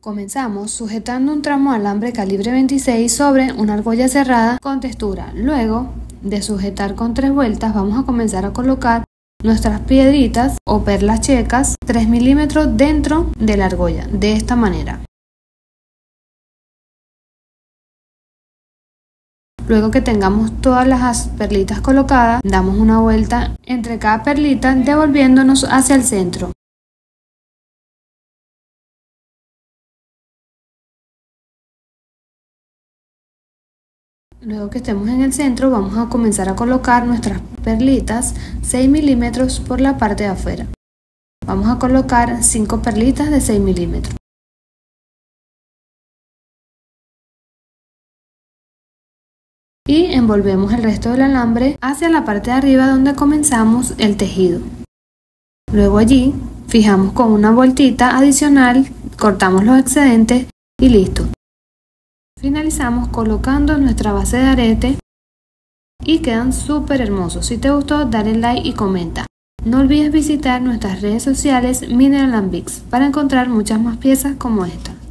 Comenzamos sujetando un tramo de alambre calibre 26 sobre una argolla cerrada con textura. Luego de sujetar con 3 vueltas vamos a comenzar a colocar nuestras piedritas o perlas checas 3 milímetros dentro de la argolla, de esta manera. Luego que tengamos todas las perlitas colocadas, damos una vuelta entre cada perlita devolviéndonos hacia el centro. Luego que estemos en el centro vamos a comenzar a colocar nuestras perlitas 6 milímetros por la parte de afuera. Vamos a colocar 5 perlitas de 6 milímetros. Y envolvemos el resto del alambre hacia la parte de arriba donde comenzamos el tejido. Luego allí fijamos con una vueltita adicional, cortamos los excedentes y listo. Finalizamos colocando nuestra base de arete y quedan súper hermosos. Si te gustó, dale like y comenta. No olvides visitar nuestras redes sociales Mineral & Beads para encontrar muchas más piezas como esta.